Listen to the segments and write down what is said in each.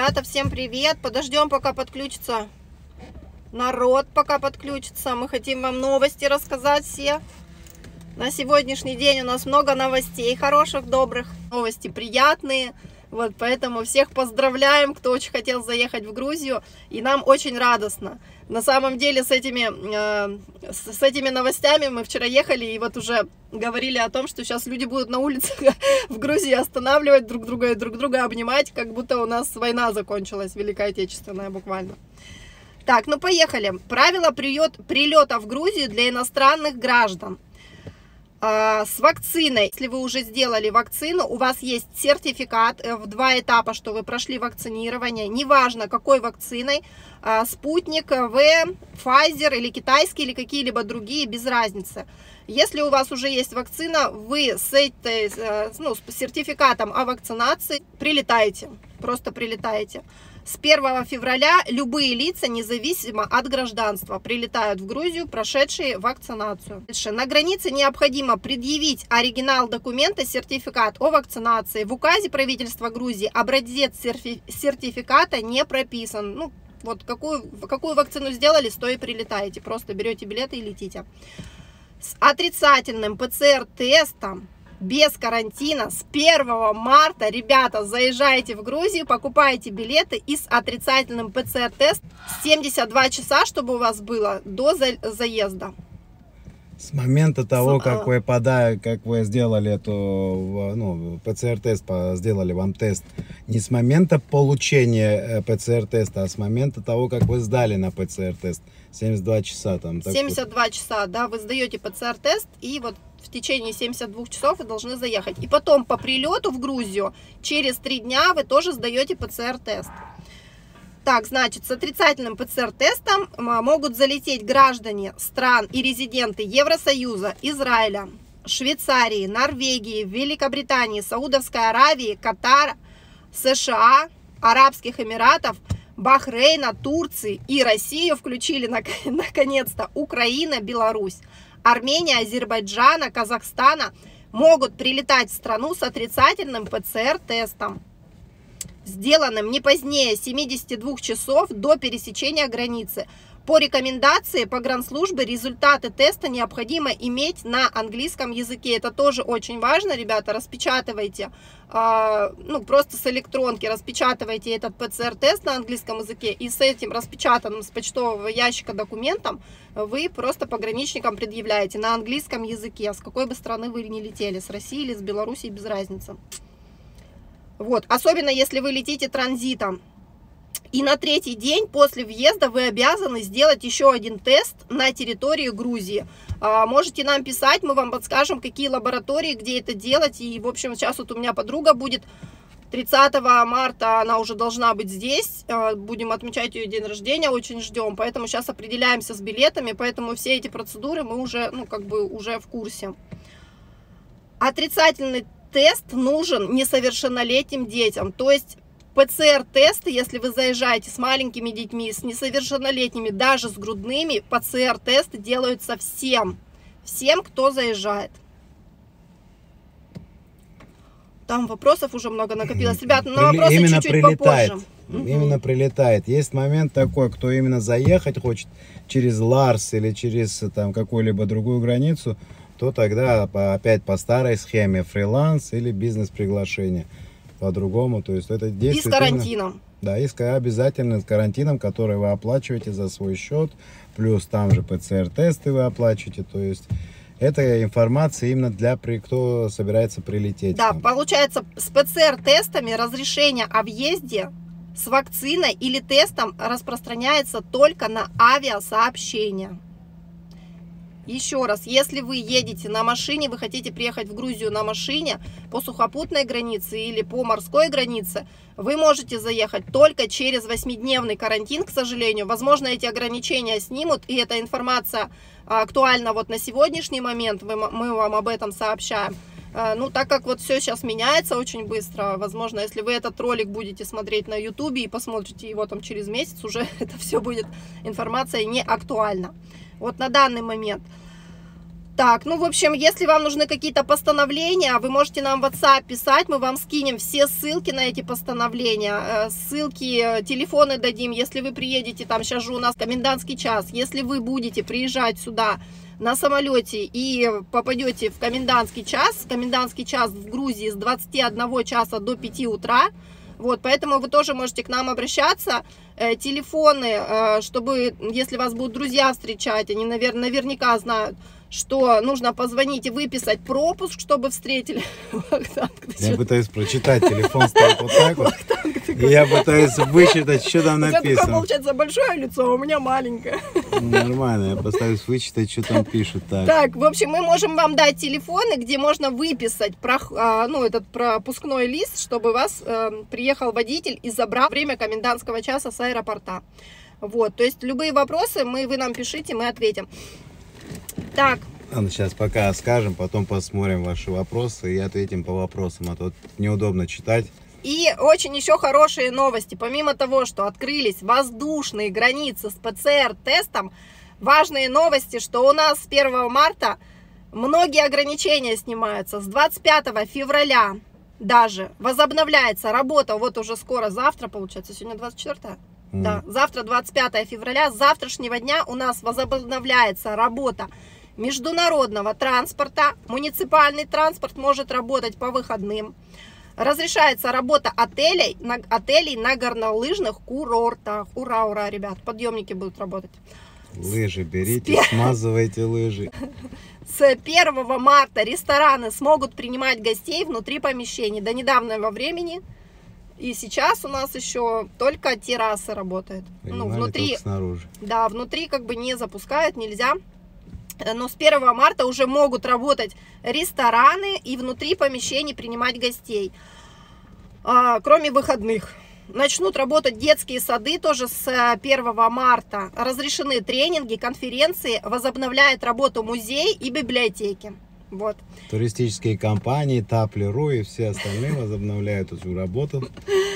Ребята, всем привет! Подождем, пока подключится народ, пока подключится. Мы хотим вам новости рассказать все. На сегодняшний день у нас много новостей хороших, добрых. Новости приятные. Вот, поэтому всех поздравляем, кто очень хотел заехать в Грузию. И нам очень радостно. На самом деле с этими новостями мы вчера ехали и вот уже говорили о том, что сейчас люди будут на улицах в Грузии останавливать друг друга и друг друга обнимать, как будто у нас война закончилась, Великая Отечественная буквально. Так, ну поехали. Правила прилета в Грузию для иностранных граждан. С вакциной, если вы уже сделали вакцину, у вас есть сертификат в 2 этапа, что вы прошли вакцинирование, неважно какой вакциной, Спутник, В, Pfizer или китайский, или какие-либо другие, без разницы. Если у вас уже есть вакцина, вы с сертификатом о вакцинации прилетаете, просто прилетаете. С 1 февраля любые лица, независимо от гражданства, прилетают в Грузию, прошедшие вакцинацию. Дальше. На границе необходимо предъявить оригинал документа, сертификат о вакцинации. В указе правительства Грузии образец сертификата не прописан. Ну, вот какую вакцину сделали, с той и прилетаете. Просто берете билеты и летите. С отрицательным ПЦР-тестом, без карантина, с 1 марта, ребята, заезжаете в Грузию, покупаете билеты и с отрицательным ПЦР-тест 72 часа, чтобы у вас было до заезда. С момента того, как вы сделали эту, ПЦР-тест, сделали вам тест, не с момента получения ПЦР-теста, а с момента того, как вы сдали на ПЦР-тест, 72 часа там. 72 часа, да, вы сдаете ПЦР-тест, и вот в течение 72 часов вы должны заехать. И потом по прилету в Грузию через 3 дня вы тоже сдаете ПЦР-тест. Так, значит, с отрицательным ПЦР-тестом могут залететь граждане стран и резиденты Евросоюза, Израиля, Швейцарии, Норвегии, Великобритании, Саудовской Аравии, Катара, США, Арабских Эмиратов, Бахрейна, Турции и Россию включили наконец-то Украина, Беларусь, Армения, Азербайджана, Казахстана могут прилетать в страну с отрицательным ПЦР-тестом, сделанным не позднее 72 часов до пересечения границы. По рекомендации погранслужбы результаты теста необходимо иметь на английском языке. Это тоже очень важно, ребята. Распечатывайте, просто с электронки распечатывайте этот ПЦР-тест на английском языке. И с этим распечатанным с почтового ящика документом вы просто пограничникам предъявляете на английском языке. С какой бы страны вы ни летели, с России или с Белоруссии, без разницы. Вот, особенно если вы летите транзитом. И на 3-й день после въезда вы обязаны сделать еще один тест на территории Грузии. Можете нам писать, мы вам подскажем, какие лаборатории, где это делать. И, в общем, сейчас вот у меня подруга будет 30 марта, она уже должна быть здесь. Будем отмечать ее день рождения, очень ждем. Поэтому сейчас определяемся с билетами, поэтому все эти процедуры мы уже, уже в курсе. Отрицательный тест нужен несовершеннолетним детям, то есть ПЦР-тесты, если вы заезжаете с маленькими детьми, с несовершеннолетними, даже с грудными, ПЦР-тесты делаются всем, кто заезжает. Там вопросов уже много накопилось. Ребята, на вопросы чуть-чуть попозже. Именно прилетает. Есть момент такой, кто именно заехать хочет через Ларс или через какую-либо другую границу, то тогда опять по старой схеме фриланс или бизнес-приглашение. По-другому, то есть это действует... И с карантином. Да, и обязательно с карантином, который вы оплачиваете за свой счет, плюс там же ПЦР-тесты вы оплачиваете, то есть это информация именно для кто собирается прилететь. Да, получается, с ПЦР-тестами разрешение о въезде с вакциной или тестом распространяется только на авиасообщения. Еще раз, если вы едете на машине, вы хотите приехать в Грузию на машине по сухопутной границе или по морской границе, вы можете заехать только через 8-дневный карантин, к сожалению. Возможно, эти ограничения снимут, и эта информация актуальна вот на сегодняшний момент, мы вам об этом сообщаем. Так как вот все сейчас меняется очень быстро, возможно, если вы этот ролик будете смотреть на YouTube и посмотрите его там через месяц, уже это все будет информация не актуальна. Вот на данный момент Так, ну, в общем, если вам нужны какие-то постановления, вы можете нам в WhatsApp писать, мы вам скинем все ссылки на эти постановления, ссылки, телефоны дадим, если вы приедете, там сейчас же у нас комендантский час, если вы будете приезжать сюда на самолете и попадете в комендантский час в Грузии с 21 часа до 5 утра, вот, поэтому вы тоже можете к нам обращаться, телефоны, чтобы, если вас будут друзья встречать, они, наверняка знают, что нужно позвонить и выписать пропуск, чтобы встретили. Я пытаюсь прочитать, телефон стоит вот так вот, и я пытаюсь вычитать, что там написано. У тебя получается большое лицо, а у меня маленькое. Нормально, я постараюсь вычитать, что там пишут. Так, в общем, мы можем вам дать телефоны, где можно выписать этот пропускной лист, чтобы вас приехал водитель и забрал время комендантского часа с аэропорта. Вот, то есть любые вопросы вы нам пишите, мы ответим. Так. Сейчас пока скажем, потом посмотрим ваши вопросы и ответим по вопросам, а то неудобно читать. И очень еще хорошие новости. Помимо того, что открылись воздушные границы с ПЦР-тестом, важные новости, что у нас с 1 марта многие ограничения снимаются. С 25 февраля даже возобновляется работа, вот уже скоро, завтра, получается, сегодня 24-е? Да, завтра 25 февраля, с завтрашнего дня у нас возобновляется работа международного транспорта, муниципальный транспорт может работать по выходным. Разрешается работа отелей на горнолыжных курортах. Ура, ура, ребят, подъемники будут работать. Лыжи берите, смазывайте лыжи. С 1 марта рестораны смогут принимать гостей внутри помещений. До недавнего времени. И сейчас у нас еще только террасы работают. Ну, внутри, снаружи. Да, внутри как бы не запускают, нельзя. Но с 1 марта уже могут работать рестораны и внутри помещений принимать гостей. Кроме выходных. Начнут работать детские сады тоже с 1 марта. Разрешены тренинги, конференции, возобновляет работу музей и библиотеки. Вот. Туристические компании, Таплеру и все остальные возобновляют эту работу.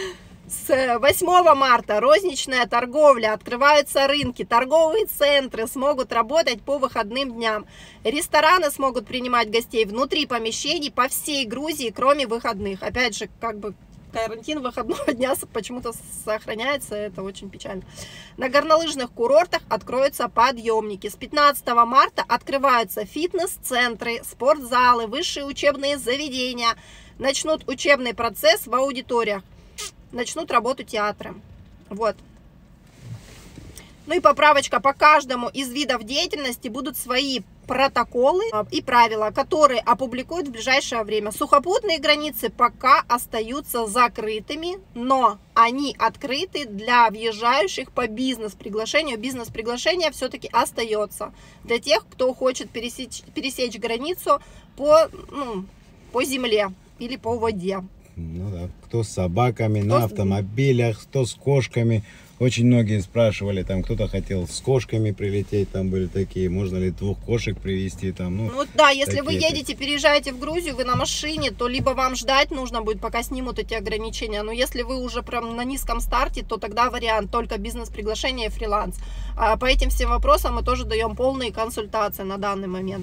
С 8 марта розничная торговля, открываются рынки, торговые центры смогут работать по выходным дням. Рестораны смогут принимать гостей внутри помещений по всей Грузии, кроме выходных. Опять же, как бы карантин выходного дня почему-то сохраняется, это очень печально. На горнолыжных курортах откроются подъемники. С 15 марта открываются фитнес-центры, спортзалы, высшие учебные заведения. Начнут учебный процесс в аудиториях. Начнут работу театры. Вот. Ну и поправочка: по каждому из видов деятельности будут свои протоколы и правила, которые опубликуют в ближайшее время. Сухопутные границы пока остаются закрытыми, но они открыты для въезжающих по бизнес-приглашению. Бизнес-приглашение все-таки остается для тех, кто хочет пересечь границу по земле или по воде. Ну да, кто с собаками, на автомобилях, кто с кошками. Очень многие спрашивали, там кто-то хотел с кошками прилететь, там были такие, можно ли 2 кошек привезти там. Ну да, если вы едете, переезжаете в Грузию, вы на машине, то либо вам ждать нужно будет, пока снимут эти ограничения. Но если вы уже прям на низком старте, то тогда вариант только бизнес-приглашение и фриланс. По этим всем вопросам мы тоже даем полные консультации на данный момент.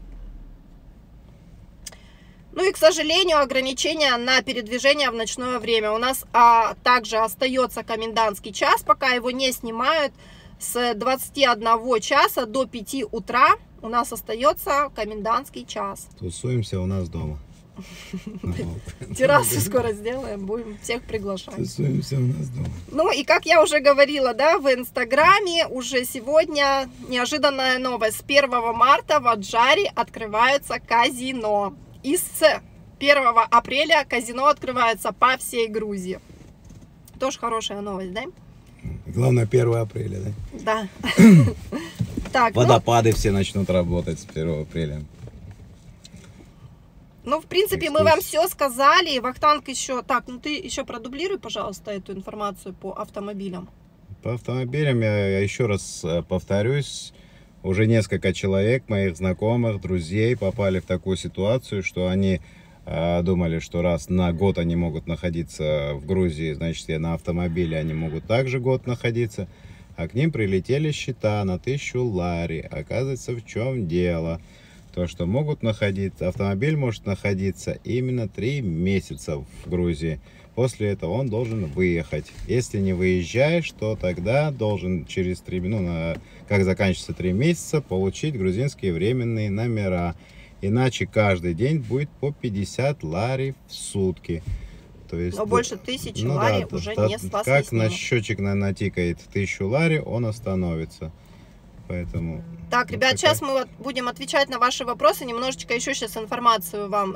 Ну и, к сожалению, ограничения на передвижение в ночное время. У нас также остается комендантский час, пока его не снимают. С 21 часа до 5 утра у нас остается комендантский час. Тусуемся у нас дома. Террасу скоро сделаем, будем всех приглашать. Тусуемся у нас дома. Ну и, как я уже говорила, да, в Инстаграме уже сегодня неожиданная новость. С 1 марта в Аджаре открываются казино. И с 1 апреля казино открывается по всей Грузии. Тоже хорошая новость, да? Главное, 1 апреля, да? Да. Водопады все начнут работать с 1 апреля. Ну, в принципе, мы вам все сказали. Вахтанг еще... Так, ну ты еще продублируй, пожалуйста, эту информацию по автомобилям. По автомобилям я еще раз повторюсь. Уже несколько человек, моих знакомых, друзей, попали в такую ситуацию, что они думали, что раз на год они могут находиться в Грузии, значит, и на автомобиле они могут также год находиться. А к ним прилетели счета на 1000 лари. Оказывается, в чем дело? То, что могут находиться, автомобиль может находиться именно 3 месяца в Грузии. После этого он должен выехать. Если не выезжаешь, то тогда должен через 3, как заканчивается 3 месяца, получить грузинские временные номера. Иначе каждый день будет по 50 лари в сутки. То есть, но больше 1000 лари уже не с вас не как снимут. на счетчик натикает 1000 лари, он остановится. Поэтому... Так, ребят, сейчас мы будем отвечать на ваши вопросы. Немножечко еще сейчас информацию вам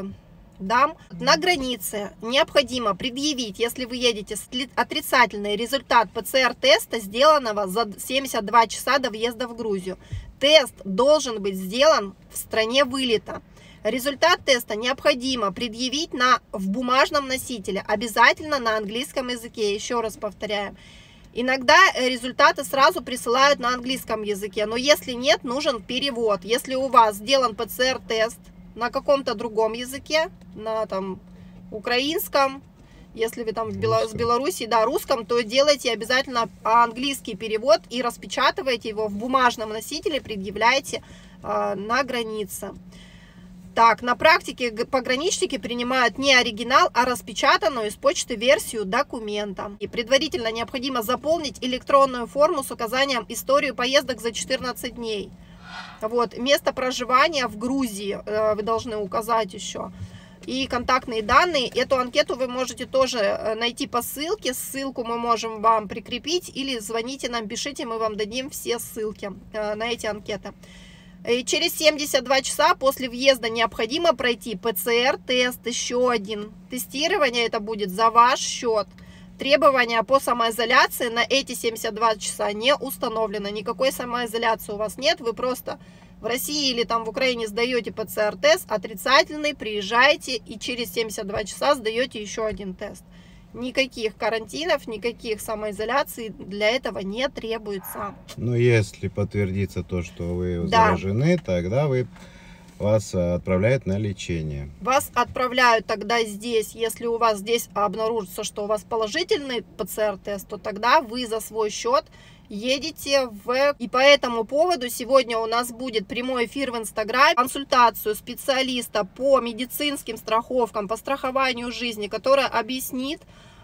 дам. На границе необходимо предъявить, если вы едете, отрицательный результат ПЦР-теста, сделанного за 72 часа до въезда в Грузию. Тест должен быть сделан в стране вылета. Результат теста необходимо предъявить в бумажном носителе, обязательно на английском языке, еще раз повторяем. Иногда результаты сразу присылают на английском языке, но если нет, нужен перевод. Если у вас сделан ПЦР-тест на каком-то другом языке, на украинском, если вы там с Белоруссии, да, русском, то делайте обязательно английский перевод и распечатывайте его в бумажном носителе, предъявляйте на границе. Так, на практике пограничники принимают не оригинал, а распечатанную из почты версию документа. И предварительно необходимо заполнить электронную форму с указанием истории поездок за 14 дней. Вот, место проживания в Грузии вы должны указать еще. И контактные данные. Эту анкету вы можете тоже найти по ссылке. Ссылку мы можем вам прикрепить. Или звоните нам, пишите, мы вам дадим все ссылки на эти анкеты. И через 72 часа после въезда необходимо пройти ПЦР-тест, еще один. Тестирование это будет за ваш счет. Требования по самоизоляции на эти 72 часа не установлено. Никакой самоизоляции у вас нет. Вы просто в России или там в Украине сдаете ПЦР-тест, отрицательный, приезжаете и через 72 часа сдаете еще один тест. Никаких карантинов, никаких самоизоляций для этого не требуется. Но если подтвердится то, что вы заражены, тогда вас отправляют на лечение. Вас отправляют тогда здесь, если у вас здесь обнаружится, что у вас положительный ПЦР-тест, то тогда вы за свой счет едете И по этому поводу сегодня у нас будет прямой эфир в Инстаграме, консультацию специалиста по медицинским страховкам, по страхованию жизни, которая объяснит,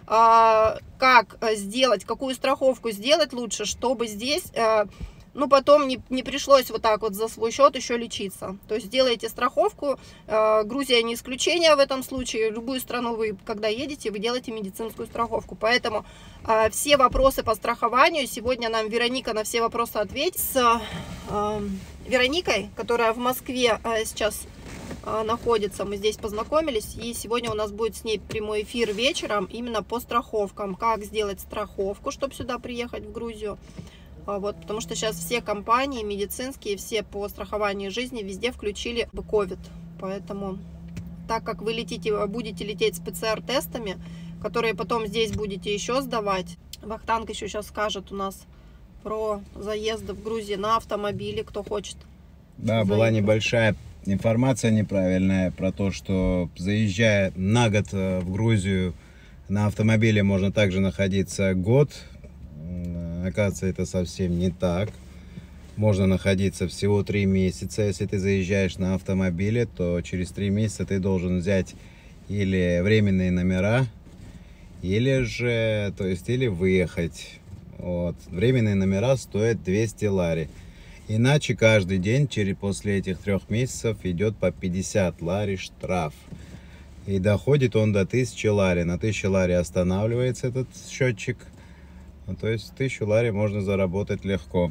как сделать, какую страховку сделать лучше, чтобы здесь, потом не пришлось вот так вот за свой счет еще лечиться. То есть делаете страховку, Грузия не исключение в этом случае, любую страну вы, когда едете, вы делаете медицинскую страховку. Поэтому все вопросы по страхованию, сегодня нам Вероника на все вопросы ответит. С Вероникой, которая в Москве сейчас находится, мы здесь познакомились, и сегодня у нас будет с ней прямой эфир вечером именно по страховкам, как сделать страховку, чтобы сюда приехать в Грузию. Вот, потому что сейчас все компании медицинские, все по страхованию жизни везде включили COVID. Поэтому, так как вы будете лететь с ПЦР-тестами, которые потом здесь будете еще сдавать, Вахтанг еще сейчас скажет у нас про заезды в Грузию на автомобиле, кто хочет. Да, была небольшая информация неправильная про то, что заезжая на год в Грузию на автомобиле можно также находиться год. Оказывается, это совсем не так. Можно находиться всего 3 месяца. Если ты заезжаешь на автомобиле, то через 3 месяца ты должен взять или временные номера, или же, или выехать. Вот. Временные номера стоят 200 лари. Иначе каждый день после этих 3 месяцев идет по 50 лари штраф. И доходит он до 1000 лари. На 1000 лари останавливается этот счетчик. То есть 1000 лари можно заработать легко.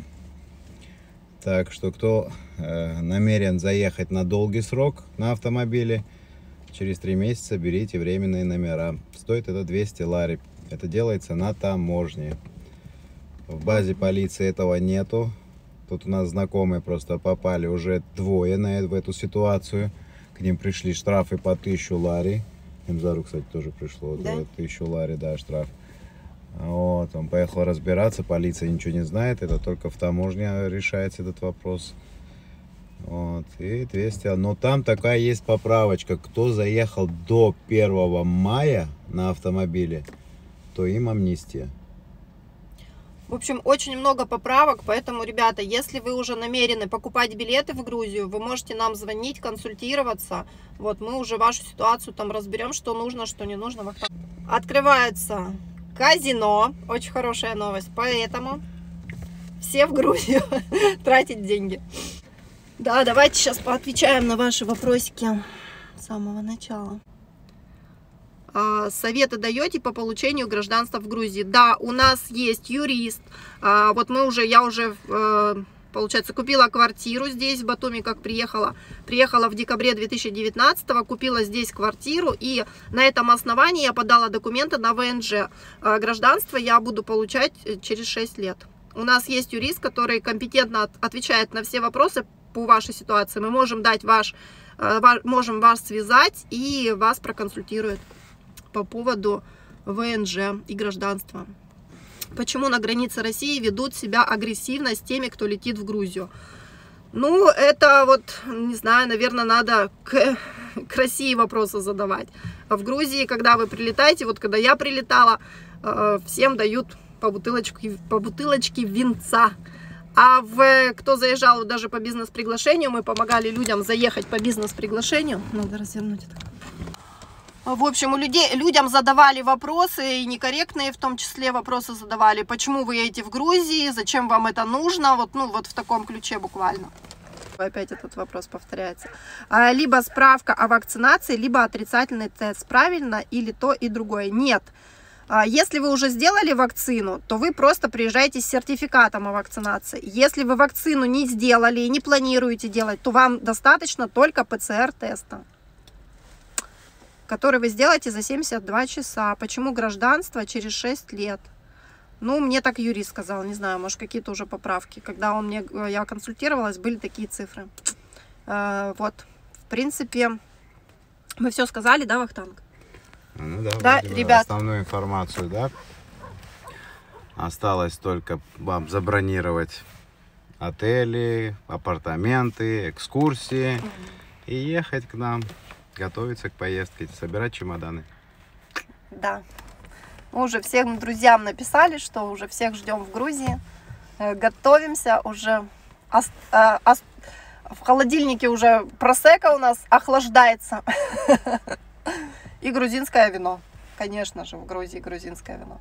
Так что кто намерен заехать на долгий срок на автомобиле, через 3 месяца берите временные номера. Стоит это 200 лари. Это делается на таможне. В базе полиции этого нету. Тут у нас знакомые просто попали уже 2 в эту ситуацию. К ним пришли штрафы по 1000 лари. Имзару, кстати, тоже пришло. Да? 1000 лари, да, штраф. Вот, он поехал разбираться, полиция ничего не знает, это только в таможне решается этот вопрос. Вот, и 200, но там такая есть поправочка, кто заехал до 1 мая на автомобиле, то им амнистия. В общем, очень много поправок, поэтому, ребята, если вы уже намерены покупать билеты в Грузию, вы можете нам звонить, консультироваться. Вот, мы уже вашу ситуацию там разберем, что нужно, что не нужно. Открывается казино, очень хорошая новость, поэтому все в Грузию тратить деньги. Да, давайте сейчас поотвечаем на ваши вопросики с самого начала. Советы даете по получению гражданства в Грузии? Да, у нас есть юрист. Вот я уже, получается, купила квартиру здесь, в Батуми, как приехала. Приехала в декабре 2019, купила здесь квартиру, и на этом основании я подала документы на ВНЖ. Гражданство я буду получать через 6 лет. У нас есть юрист, который компетентно отвечает на все вопросы по вашей ситуации. Мы можем можем вас связать и вас проконсультируют по поводу ВНЖ и гражданства. Почему на границе России ведут себя агрессивно с теми, кто летит в Грузию? Ну, это вот, не знаю, наверное, надо к России вопросы задавать. А в Грузии, когда вы прилетаете, вот когда я прилетала, всем дают по бутылочке винца. А кто заезжал даже по бизнес-приглашению, мы помогали людям заехать по бизнес-приглашению. Надо развернуть это. В общем, людям задавали вопросы, и некорректные в том числе вопросы задавали. Почему вы едете в Грузии, зачем вам это нужно, вот в таком ключе буквально. Опять этот вопрос повторяется. Либо справка о вакцинации, либо отрицательный тест. Правильно или то и другое? Нет. Если вы уже сделали вакцину, то вы просто приезжаете с сертификатом о вакцинации. Если вы вакцину не сделали и не планируете делать, то вам достаточно только ПЦР-теста, который вы сделаете за 72 часа. Почему гражданство через 6 лет? Ну, мне так юрист сказал, не знаю, может, какие-то уже поправки. Когда я консультировалась, были такие цифры. Вот, в принципе, мы все сказали, да, Вахтанг? Ну да, да, ребят. Основную информацию, да. Осталось только вам забронировать отели, апартаменты, экскурсии и ехать к нам. Готовиться к поездке, собирать чемоданы. Да. Мы уже всем друзьям написали, что уже всех ждем в Грузии. Готовимся уже. В холодильнике уже просека у нас охлаждается. И грузинское вино. Конечно же, в Грузии грузинское вино.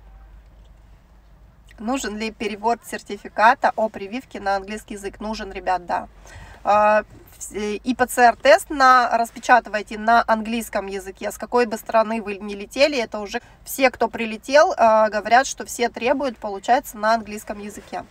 Нужен ли перевод сертификата о прививке на английский язык? Нужен, ребят, да. И ПЦР-тест распечатывайте на английском языке. С какой бы страны вы ни летели, это уже все, кто прилетел, говорят, что все требуют, получается, на английском языке.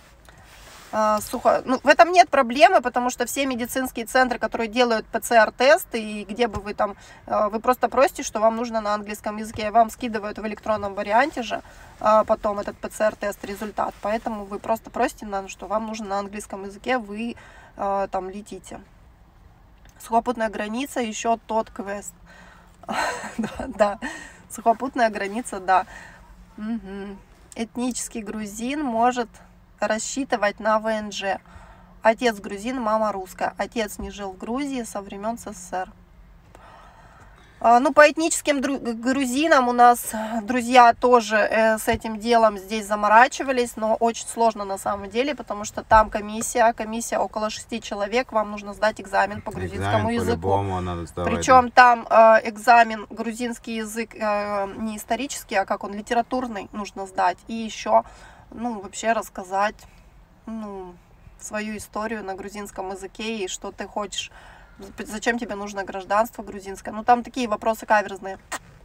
Ну, в этом нет проблемы, потому что все медицинские центры, которые делают ПЦР-тесты, и где бы вы там, вы просто просите, что вам нужно на английском языке, вам скидывают в электронном варианте же потом этот ПЦР-тест, результат. Поэтому вы просто просите, что вам нужно на английском языке, вы там летите. Сухопутная граница, еще тот квест. Да, сухопутная граница, да. Этнический грузин может рассчитывать на ВНЖ. Отец грузин, мама русская. Отец не жил в Грузии со времен СССР. Ну, по этническим грузинам у нас друзья тоже с этим делом здесь заморачивались, но очень сложно на самом деле, потому что там комиссия около 6 человек, вам нужно сдать экзамен по грузинскому языку. Надо сдавать, причем там экзамен грузинский язык не исторический, а как он литературный нужно сдать. И еще, ну, вообще рассказать, ну, свою историю на грузинском языке и что ты хочешь. Зачем тебе нужно гражданство грузинское? Ну, там такие вопросы каверзные.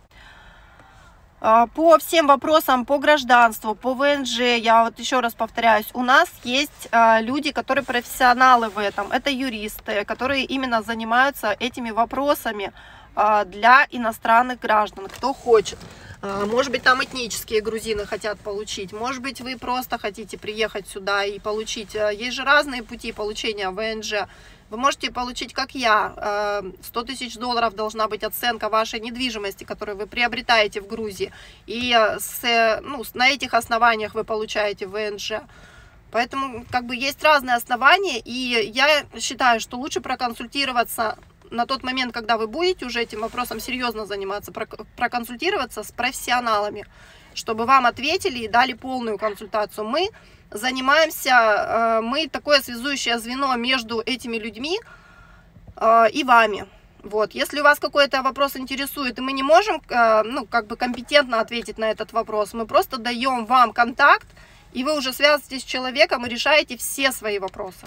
По всем вопросам, по гражданству, по ВНЖ, я вот еще раз повторяюсь, у нас есть люди, которые профессионалы в этом. Это юристы, которые именно занимаются этими вопросами для иностранных граждан, кто хочет. Может быть, там этнические грузины хотят получить, может быть, вы просто хотите приехать сюда и получить. Есть же разные пути получения ВНЖ. Вы можете получить, как я, 100 тысяч долларов должна быть оценка вашей недвижимости, которую вы приобретаете в Грузии. И на этих основаниях вы получаете ВНЖ. Поэтому как бы есть разные основания, и я считаю, что лучше проконсультироваться на тот момент, когда вы будете уже этим вопросом серьезно заниматься, проконсультироваться с профессионалами, чтобы вам ответили и дали полную консультацию. Мы занимаемся, мы такое связующее звено между этими людьми и вами. Вот. Если у вас какой-то вопрос интересует, и мы не можем, ну, как бы компетентно ответить на этот вопрос, мы просто даем вам контакт, и вы уже связываетесь с человеком и решаете все свои вопросы.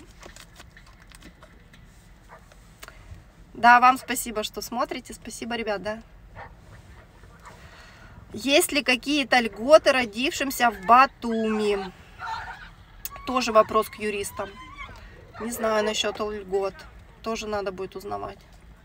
Да, вам спасибо, что смотрите. Спасибо, ребят, да. Есть ли какие-то льготы родившимся в Батуми? Тоже вопрос к юристам. Не знаю насчет льгот. Тоже надо будет узнавать.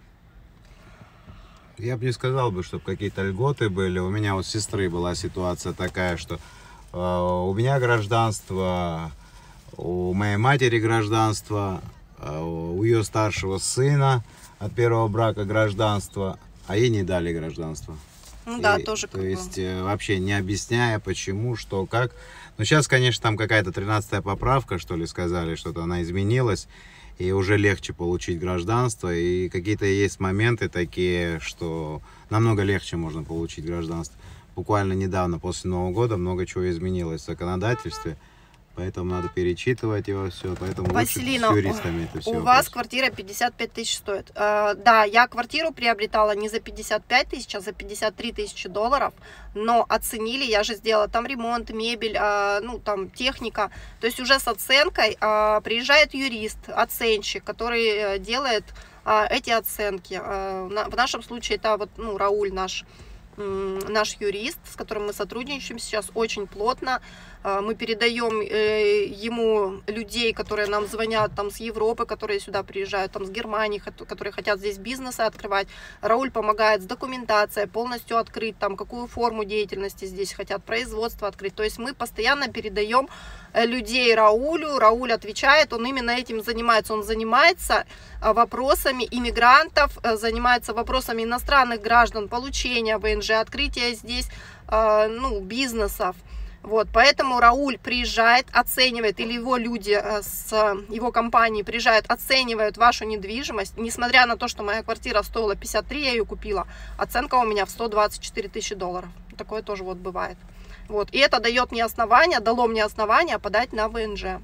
Я бы не сказал, чтобы какие-то льготы были. У меня вот с сестры была ситуация такая, что у меня гражданство, у моей матери гражданство, у ее старшего сына от первого брака гражданство, а ей не дали гражданство. Ну да, тоже. То есть вообще не объясняя, почему, что, как. Но сейчас, конечно, там какая-то 13-я поправка, что ли, сказали, что-то она изменилась. И уже легче получить гражданство. И какие-то есть моменты такие, что намного легче можно получить гражданство. Буквально недавно, после Нового года, много чего изменилось в законодательстве. Поэтому надо перечитывать его все. Поэтому Василина, лучше с юристами это все. У вас квартира 55 тысяч стоит. Да, я квартиру приобретала не за 55 тысяч, а за 53 тысячи долларов. Но оценили, я же сделала там ремонт, мебель, ну там техника. То есть уже с оценкой приезжает юрист, оценщик, который делает эти оценки. В нашем случае это вот, ну, Рауль наш юрист, с которым мы сотрудничаем сейчас очень плотно. Мы передаем ему людей, которые нам звонят там с Европы, которые сюда приезжают, там с Германии, которые хотят здесь бизнесы открывать. Рауль помогает с документацией, полностью открыть там, какую форму деятельности здесь хотят, производство открыть. То есть мы постоянно передаем людей Раулю, Рауль отвечает, он именно этим занимается. Он занимается вопросами иммигрантов, занимается вопросами иностранных граждан, получения ВНЖ, открытия здесь, ну, бизнесов. Вот, поэтому Рауль приезжает, оценивает, или его люди с его компании приезжают, оценивают вашу недвижимость. Несмотря на то, что моя квартира стоила 53, я ее купила, оценка у меня в 124 тысячи долларов. Такое тоже вот бывает. Вот, и это дает мне основания, дало мне основания подать на ВНЖ.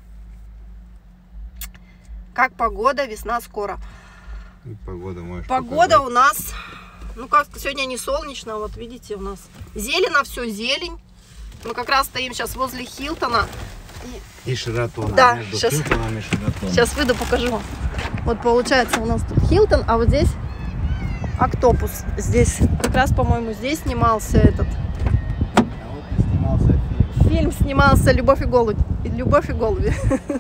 Как погода, весна скоро. Погода у нас, ну как, сегодня не солнечно, вот видите, у нас зелено, все зелень. Мы как раз стоим сейчас возле Хилтона. И Шератона. Да, между сейчас, Хилтоном и Шератоном. Сейчас выйду, покажу вам. Вот получается у нас тут Хилтон, а вот здесь Октопус. Здесь как раз, по-моему, здесь снимался этот. А вот и снимался Фильм снимался «Любовь и голуби». «Любовь и голуби».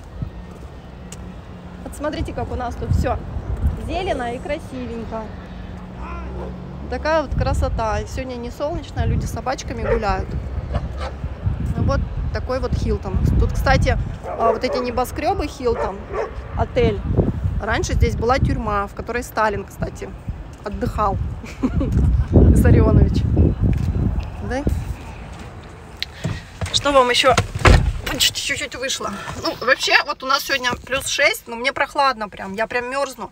Вот смотрите, как у нас тут все зелено и красивенько. Такая вот красота. И сегодня не солнечно, люди с собачками гуляют. Вот такой вот Хилтон. Тут, кстати, вот эти небоскребы Хилтон, отель. Раньше здесь была тюрьма, в которой Сталин, кстати, отдыхал. Виссарионович. Да? Что вам еще? Чуть-чуть вышло. Ну, вообще, вот у нас сегодня плюс 6, но мне прохладно прям. Я прям мерзну.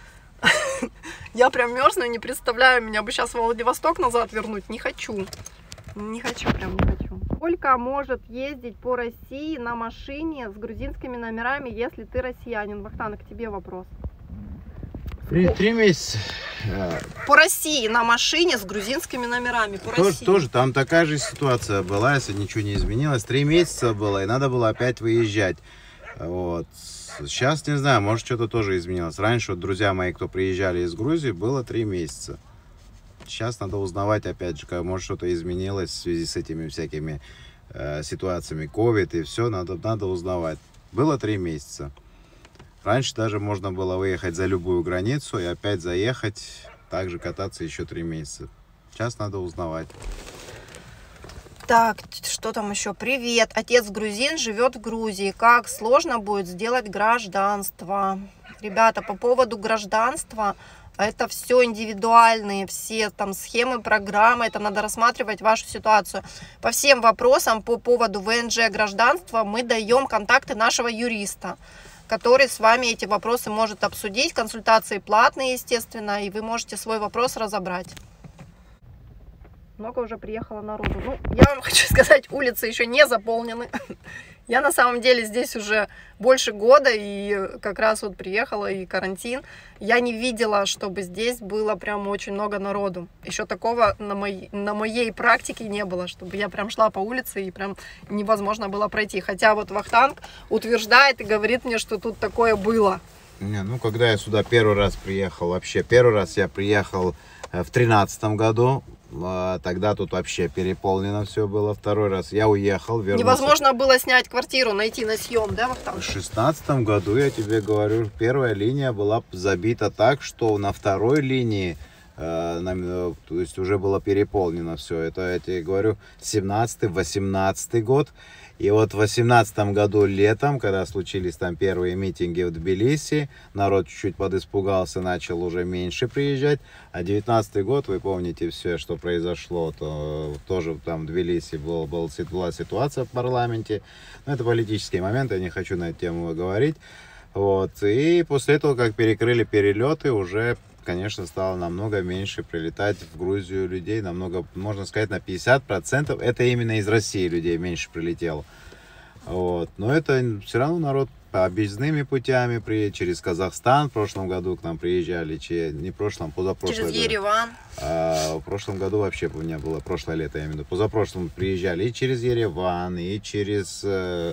Я прям мерзну и не представляю, меня бы сейчас в Владивосток назад вернуть. Не хочу. Не хочу, прям не хочу. Сколько может ездить по России на машине с грузинскими номерами, если ты россиянин? Вахтанг, к тебе вопрос. 3 месяца. По России на машине с грузинскими номерами. По России. Тоже там такая же ситуация была, если ничего не изменилось. 3 месяца было, и надо было опять выезжать. Вот. Сейчас, не знаю, может, что-то тоже изменилось. Раньше, вот, друзья мои, кто приезжали из Грузии, было 3 месяца. Сейчас надо узнавать, опять же, может, что-то изменилось в связи с этими всякими ситуациями, ковид и все, надо узнавать. Было 3 месяца. Раньше даже можно было выехать за любую границу и опять заехать, также кататься еще 3 месяца. Сейчас надо узнавать. Так, что там еще? Привет, отец грузин, живет в Грузии. Как сложно будет сделать гражданство? Ребята, по поводу гражданства, это все индивидуальные, все там схемы, программы, это надо рассматривать вашу ситуацию. По всем вопросам по поводу ВНЖ гражданства мы даем контакты нашего юриста, который с вами эти вопросы может обсудить. Консультации платные, естественно, и вы можете свой вопрос разобрать. много уже приехало народу. Ну, я вам хочу сказать, улицы еще не заполнены. Я на самом деле здесь уже больше года, и как раз вот приехала, и карантин. Я не видела, чтобы здесь было прям очень много народу. Еще такого на моей практике не было, чтобы я прям шла по улице, и прям невозможно было пройти. Хотя вот Вахтанг утверждает и говорит мне, что тут такое было. Не, ну, когда я сюда первый раз приехал, вообще первый раз я приехал в 2013 году, тогда тут вообще переполнено все было. Второй раз я уехал, вернулся. Невозможно было снять квартиру, найти на съем, да, Вахтанг? В 2016 году, я тебе говорю, первая линия была забита так, что на второй линии, то есть уже было переполнено все. Это я тебе говорю, 17-18 год. И вот в 2018 году летом, когда случились там первые митинги в Тбилиси, народ чуть-чуть подиспугался, начал уже меньше приезжать. А 2019 год, вы помните все, что произошло, то тоже там в Тбилиси была ситуация в парламенте. Но это политический момент, я не хочу на эту тему говорить. Вот. И после этого, как перекрыли перелеты, уже, конечно, стало намного меньше прилетать в Грузию людей, намного, можно сказать, на 50%. Это именно из России людей меньше прилетело. Вот. Но это все равно народ объездными путями, через Казахстан. В прошлом году к нам приезжали, не в прошлом, позапрошлом. Через Ереван. В прошлом году вообще не было, прошлое лето, я имею в виду. Позапрошлом приезжали и через Ереван, и через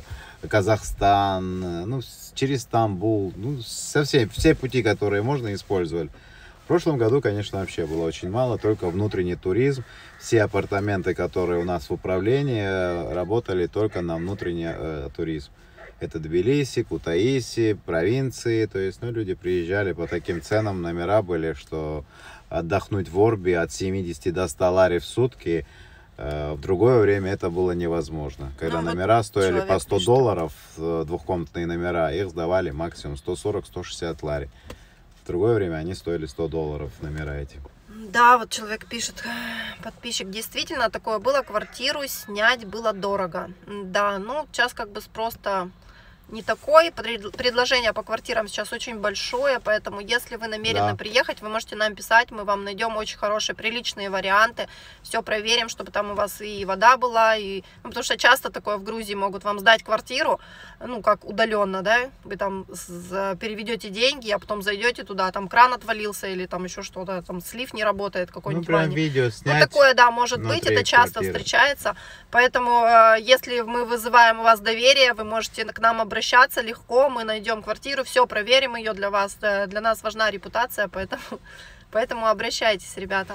Казахстан, ну, через Стамбул. Ну, все пути, которые можно, использовали. В прошлом году, конечно, вообще было очень мало, только внутренний туризм. Все апартаменты, которые у нас в управлении, работали только на внутренний туризм. Это Тбилиси, Кутаиси, провинции. То есть, ну, люди приезжали по таким ценам, номера были, что отдохнуть в Орби от 70 до 100 лари в сутки в другое время это было невозможно. Когда номера стоили по 100 долларов, двухкомнатные номера, их сдавали максимум 140-160 лари. В другое время они стоили 100 долларов, номера эти. Да, вот человек пишет, подписчик, действительно такое было, квартиру снять было дорого. Да, ну сейчас как бы спрос-то не такой, предложение по квартирам сейчас очень большое, поэтому если вы намерены приехать, вы можете нам писать, мы вам найдем очень хорошие, приличные варианты, все проверим, чтобы там у вас и вода была, и... ну, потому что часто такое в Грузии могут вам сдать квартиру, ну, как удаленно, да, вы там переведете деньги, а потом зайдете туда, там кран отвалился, или там еще что-то, там слив не работает, какой-нибудь прям видео снять. Ну, такое, да, может быть, это часто встречается, поэтому, если мы вызываем у вас доверие, вы можете к нам обращаться легко, мы найдем квартиру, все проверим ее для вас, для нас важна репутация, поэтому обращайтесь, ребята.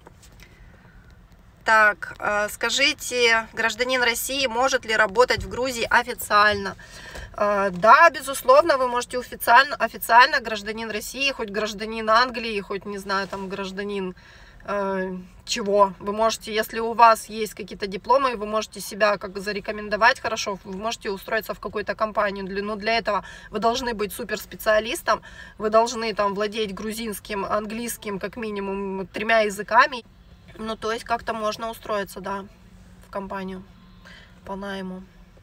Так, скажите, гражданин России может ли работать в Грузии официально? Да, безусловно, вы можете официально гражданин России, хоть гражданин Англии, хоть, не знаю, там гражданин чего. Вы можете, если у вас есть какие-то дипломы, вы можете себя как зарекомендовать хорошо, вы можете устроиться в какую-то компанию, но для этого вы должны быть суперспециалистом, вы должны там владеть грузинским, английским, как минимум 3 языками. Ну, то есть как-то можно устроиться, да, в компанию по найму.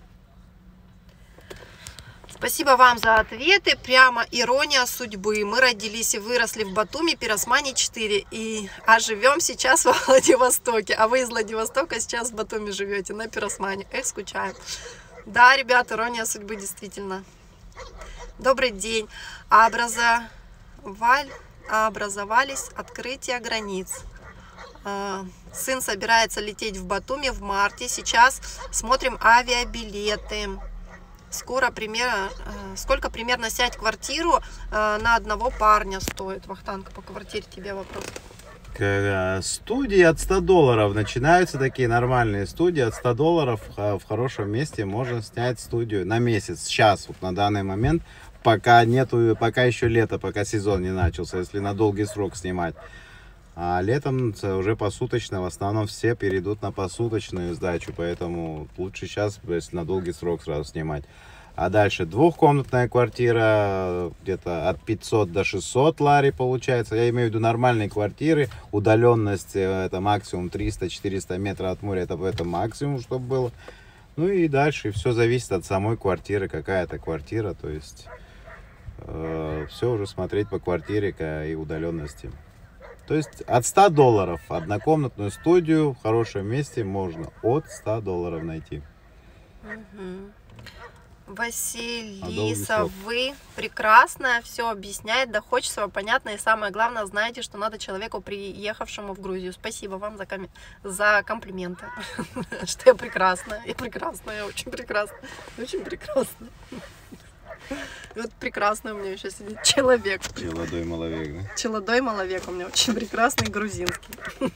Спасибо вам за ответы. Прямо ирония судьбы. Мы родились и выросли в Батуми, Пиросмане 4, а живем сейчас во Владивостоке. А вы из Владивостока сейчас в Батуми живете, на Пиросмане. Эх, скучаем. Да, ребята, ирония судьбы действительно. Добрый день. Образовались открытия границ. Сын собирается лететь в Батуми в марте. Сейчас смотрим авиабилеты. Сколько примерно снять квартиру на одного парня стоит? Вахтанг, по квартире тебе вопрос. Студии от 100 долларов начинаются, такие нормальные студии от 100 долларов. В хорошем месте можно снять студию на месяц. Сейчас, вот на данный момент, пока еще лето, пока сезон не начался, если на долгий срок снимать. А летом уже посуточно, в основном все перейдут на посуточную сдачу, поэтому лучше сейчас, если на долгий срок, сразу снимать. А дальше двухкомнатная квартира, где-то от 500 до 600 лари получается. Я имею в виду нормальные квартиры, удаленность это максимум 300-400 метров от моря, это максимум, чтобы было. Ну и дальше все зависит от самой квартиры, какая-то квартира, то есть все уже смотреть по квартире и удаленности. То есть от $100 однокомнатную студию в хорошем месте можно от $100 найти. Василиса, вы прекрасная, все объясняет, доходчиво, понятно, и самое главное, знаете, что надо человеку, приехавшему в Грузию. Спасибо вам за комплименты, что я прекрасная, я очень прекрасная, очень прекрасная. Вот прекрасный у меня еще сидит человек. Челодой маловек, да? Челодой маловек у меня очень прекрасный, грузинский.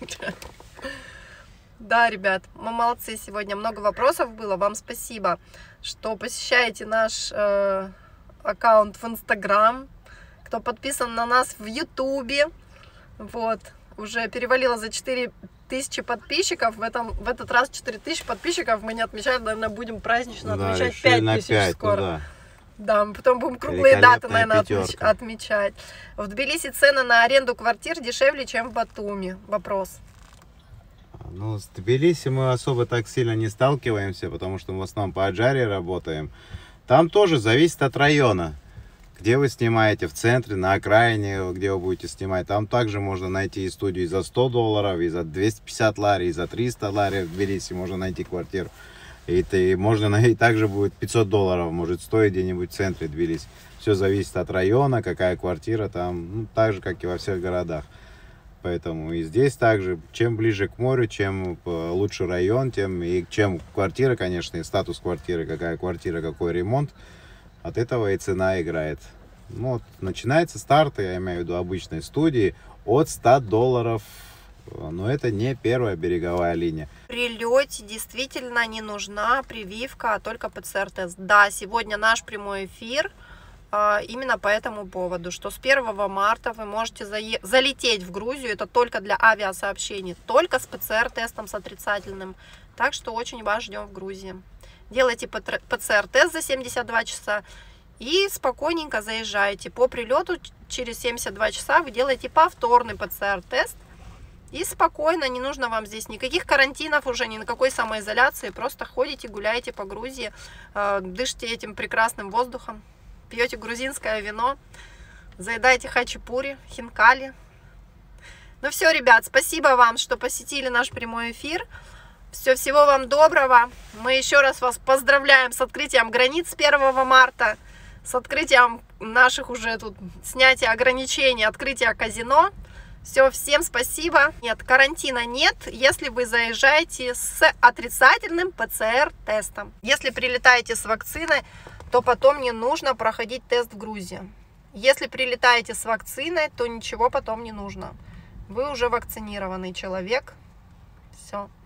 Да, ребят, мы молодцы сегодня. Много вопросов было. Вам спасибо, что посещаете наш аккаунт в Инстаграм, кто подписан на нас в Ютубе. Вот, уже перевалило за 4000 подписчиков. В этот раз 4000 подписчиков мы не отмечаем, наверное, будем празднично отмечать 5000 скоро. Ну, да, мы потом будем круглые даты, наверное, отмечать. В Тбилиси цены на аренду квартир дешевле, чем в Батуми. Вопрос. Ну, с Тбилиси мы особо так сильно не сталкиваемся, потому что мы в основном по Аджаре работаем. Там тоже зависит от района, где вы снимаете, в центре, на окраине, где вы будете снимать. Там также можно найти и студию и за $100, и за 250 лари, и за 300 лари в Тбилиси можно найти квартиру. И можно найти, также будет $500, может стоить где-нибудь в центре Тбилиси. Все зависит от района, какая квартира там, ну, так же, как и во всех городах. Поэтому и здесь также, чем ближе к морю, чем лучше район, тем и чем квартира, конечно, и статус квартиры, какая квартира, какой ремонт, от этого и цена играет. Ну, вот, начинается старт, я имею в виду обычной студии, от $100, но это не первая береговая линия. При лете действительно не нужна прививка, а только ПЦР-тест. Да, сегодня наш прямой эфир именно по этому поводу, что с 1 марта вы можете залететь в Грузию, это только для авиасообщений, только с ПЦР-тестом с отрицательным. Так что очень вас ждем в Грузии. Делайте ПЦР-тест за 72 часа и спокойненько заезжаете. По прилету через 72 часа вы делаете повторный ПЦР-тест. И спокойно, не нужно вам здесь никаких карантинов уже, ни на какой самоизоляции. Просто ходите, гуляете по Грузии, дышите этим прекрасным воздухом, пьете грузинское вино, заедаете хачапури, хинкали. Ну все, ребят, спасибо вам, что посетили наш прямой эфир. Всего вам доброго. Мы еще раз вас поздравляем с открытием границ 1 марта, с открытием наших уже тут снятия ограничений, открытия казино. Все, всем спасибо. Нет, карантина нет, если вы заезжаете с отрицательным ПЦР-тестом. Если прилетаете с вакциной, то потом не нужно проходить тест в Грузии. Если прилетаете с вакциной, то ничего потом не нужно. Вы уже вакцинированный человек. Все.